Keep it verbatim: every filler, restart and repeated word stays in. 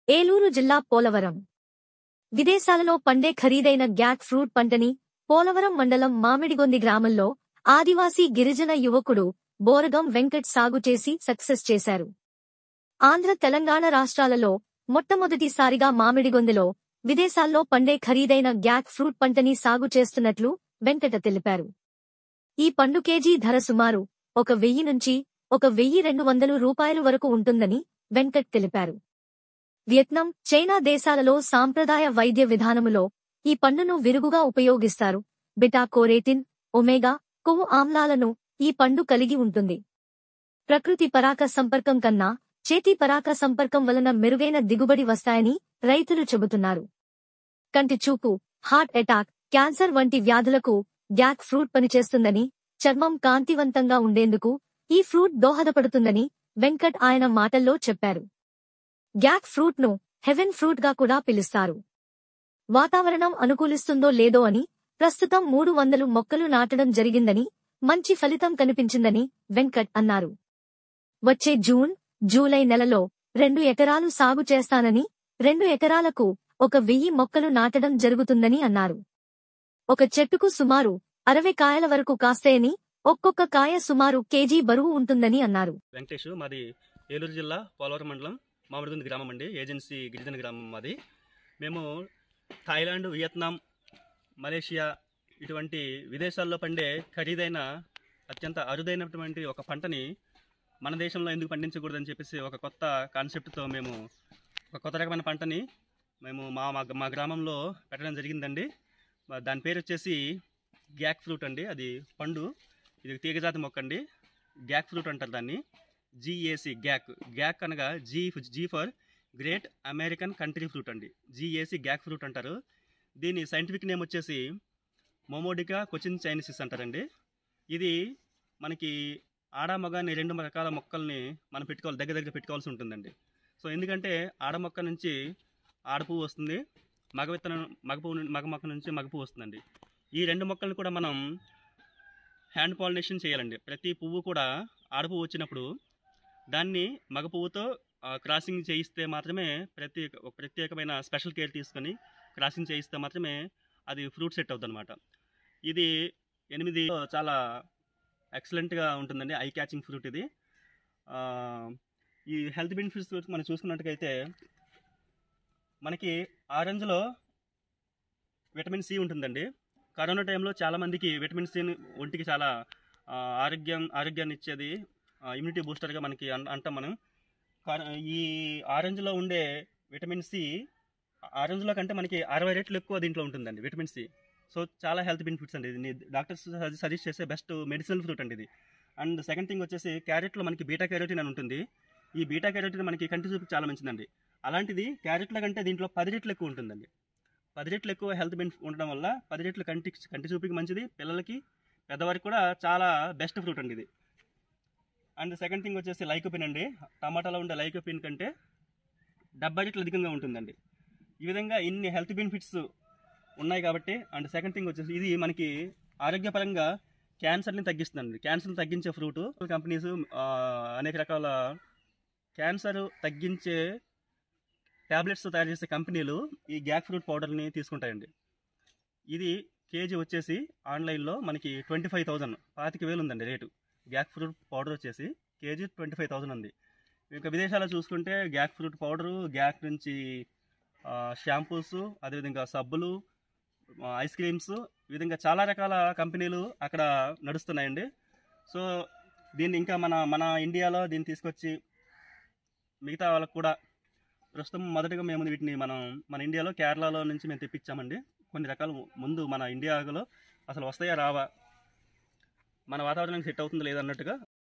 ఏలూరు జిల్లా పోలవరం. విదేశాలలో పండే ఖరీదైన గ్యాక్ ఫ్రూట్ పంటని పోలవరం మండలం మామిడిగొంది గ్రామంలో ఆదివాసీ గిరిజన యువకుడు బోరగం వెంకట్ సాగు చేసి సక్సెస్ చేశారు. ఆంధ్ర తెలంగాణ రాష్ట్రాలలో మొట్టమొదటిసారిగా మామిడిగొందిలో విదేశాల్లో పండే ఖరీదైన గ్యాక్ ఫ్రూట్ పంటని సాగు చేస్తున్నట్లు వెంకట తెలిపారు. ఈ పండు కేజీ ధర సుమారు ఒక వెయ్యి నుంచి ఒక వెయ్యి రెండు వందలు రూపాయలు వరకు ఉంటుందని వెంకట్ తెలిపారు. వియత్నాం, చైనా దేశాలలో సాంప్రదాయ వైద్య విధానములో ఈ పండును విరుగుగా ఉపయోగిస్తారు. బిటా-కోరేటిన్, ఒమేగా, కొవ్వు ఆమ్లాలను ఈ పండు కలిగి ఉంటుంది. ప్రకృతి పరాక సంపర్కం కన్నా చేతి పరాక సంపర్కం వలన మెరుగైన దిగుబడి వస్తాయని రైతులు చెబుతున్నారు. కంటి చూపు, హార్ట్ అటాక్, క్యాన్సర్ వంటి వ్యాధులకు గ్యాక్ ఫ్రూట్ పనిచేస్తుందని, చర్మం కాంతివంతంగా ఉండేందుకు ఈ ఫ్రూట్ దోహదపడుతుందని వెంకట్ ఆయన మాటల్లో చెప్పారు. గ్యాక్ ఫ్రూట్ ను హెవెన్ ఫ్రూట్ గా కూడా పిలుస్తారు. వాతావరణం అనుకూలిస్తుందో లేదో అని ప్రస్తుతం మూడు వందలు మొక్కలు నాటడం జరిగిందని, మంచి ఫలితం కనిపించిందని వెంకట్ అన్నారు. వచ్చే జూన్, జూలై నెలలో రెండు ఎకరాలు సాగు చేస్తానని, రెండు ఎకరాలకు ఒక వెయ్యి మొక్కలు నాటడం జరుగుతుందని అన్నారు. ఒక చెట్టుకు సుమారు అరవై కాయల వరకు కాస్తాయని, ఒక్కొక్క కాయ సుమారు కేజీ బరువు ఉంటుందని అన్నారు. వెంకటేష్, మాది ఏలూరు జిల్లా పోలవరం మండలం మామిడిగొంది గ్రామం అండి. ఏజెన్సీ గిరిజన గ్రామం మాది. మేము థాయిలాండ్, వియత్నాం, మలేషియా ఇటువంటి విదేశాల్లో పండే ఖరీదైన అత్యంత అరుదైనటువంటి ఒక పంటని మన దేశంలో ఎందుకు పండించకూడదని చెప్పేసి ఒక కొత్త కాన్సెప్ట్తో మేము ఒక కొత్త రకమైన పంటని మేము మా మా గ్రామంలో పెట్టడం జరిగిందండి. దాని పేరు వచ్చేసి గ్యాక్ ఫ్రూట్ అండి. అది పండు, ఇది తీగజాతి మొక్క అండి. గ్యాక్ ఫ్రూట్ అంటారు దాన్ని. జిఏసి గ్యాక్ గ్యాక్ అనగా G G for great American country fruit అండి. జిఏసి గ్యాక్ ఫ్రూట్ అంటారు. దీని సైంటిఫిక్ నేమ్ వచ్చేసి మొమోడికా కొచిన్ చైనీసిస్ అంటారండి. ఇది మనకి ఆడ మగ అనే రెండు రకాల మొక్కల్ని మనం పెట్టుకోవాలి, దగ్గర దగ్గర పెట్టుకోవాల్సి ఉంటుందండి. సో ఎందుకంటే ఆడ మొక్క నుంచి ఆడ పువ్వు వస్తుంది, మగ విత్తనం మగ పువ్వు మగ మొక్క నుంచి మగ పువ్వు వస్తుందండి. ఈ రెండు మొక్కలను కూడా మనం హ్యాండ్ పాలినేషన్ చేయాలండి. ప్రతి పువ్వు కూడా ఆడ పువ్వు వచ్చినప్పుడు దాన్ని మగ పువ్వుతో క్రాసింగ్ చేయిస్తే మాత్రమే, ప్రత్యేక ఒక ప్రత్యేకమైన స్పెషల్ కేర్ తీసుకొని క్రాసింగ్ చేయిస్తే మాత్రమే అది ఫ్రూట్ సెట్ అవుతుంది అనమాట. ఇది ఎనిమిది చాలా ఎక్సలెంట్గా ఉంటుందండి. ఐ క్యాచింగ్ ఫ్రూట్ ఇది. ఈ హెల్త్ బెనిఫిట్స్ మనం చూసుకున్నట్టుగైతే మనకి ఆరెంజ్లో విటమిన్ సి ఉంటుందండి. కరోనా టైంలో చాలామందికి విటమిన్ సి ఒంటికి చాలా ఆరోగ్యం ఆరోగ్యాన్ని ఇచ్చేది, ఇమ్యూనిటీ బూస్టర్గా మనకి అంటాం మనం. ఈ ఆరెంజ్లో ఉండే విటమిన్ సి ఆరెంజ్లో కంటే మనకి అరవై రెట్లు ఎక్కువ దీంట్లో ఉంటుందండి విటమిన్ సి. సో చాలా హెల్త్ బెనిఫిట్స్ అండి. ఇది డాక్టర్స్ సజెస్ట్ చేసే బెస్ట్ మెడిసినల్ ఫ్రూట్ అండి ఇది. అండ్ సెకండ్ థింగ్ వచ్చేసి క్యారెట్లో మనకి బీటా క్యారోటిన్ అని ఉంటుంది. ఈ బీటా క్యారోటిన్ మనకి కంటి చూపుకి చాలా మంచిదండి. అలాంటిది క్యారెట్ల కంటే దీంట్లో పది రెట్లు ఎక్కువ ఉంటుందండి. పది రెట్లు ఎక్కువ హెల్త్ బెనిఫిట్ ఉండడం వల్ల పది రెట్లు కంటి కంటి చూపుకి మంచిది, పిల్లలకి పెద్దవారికి కూడా చాలా బెస్ట్ ఫ్రూట్ అండి ఇది. అండ్ సెకండ్ థింగ్ వచ్చేసి లైకోపిన్ అండి. టమాటాలో ఉండే లైకోపిన్ కంటే డెబ్బై రెట్లు అధికంగా ఉంటుందండి. ఈ విధంగా ఇన్ని హెల్త్ బెనిఫిట్స్ ఉన్నాయి కాబట్టి. అండ్ సెకండ్ థింగ్ వచ్చేసి ఇది మనకి ఆరోగ్యపరంగా క్యాన్సర్ని తగ్గిస్తుందండి. క్యాన్సర్ని తగ్గించే ఫ్రూట్. కంపెనీస్ అనేక రకాల క్యాన్సర్ తగ్గించే ట్యాబ్లెట్స్ తయారు చేసే కంపెనీలు ఈ గ్యాక్ ఫ్రూట్ పౌడర్ని తీసుకుంటాయండి. ఇది కేజీ వచ్చేసి ఆన్లైన్లో మనకి ట్వంటీ ఫైవ్ థౌజండ్ పాతిక వేలు ఉందండి రేటు. గ్యాక్ ఫ్రూట్ పౌడర్ వచ్చేసి కేజీ ట్వంటీ ఫైవ్ థౌజండ్ ఉంది. ఇంకా విదేశాల్లో చూసుకుంటే గ్యాక్ ఫ్రూట్ పౌడరు, గ్యాక్ నుంచి షాంపూస్, అదేవిధంగా సబ్బులు, ఐస్ క్రీమ్స్, ఈ విధంగా చాలా రకాల కంపెనీలు అక్కడ నడుస్తున్నాయండి. సో దీన్ని ఇంకా మన మన ఇండియాలో దీన్ని తీసుకొచ్చి మిగతా వాళ్ళకు కూడా ప్రస్తుతం మొదటగా మేము వీటిని మనం మన ఇండియాలో కేరళలో నుంచి మేము తెప్పించామండి. కొన్ని రకాలు ముందు మన ఇండియాలో అసలు వస్తాయా రావా, మన వాతావరణానికి సెట్ అవుతుందో లేదన్నట్టుగా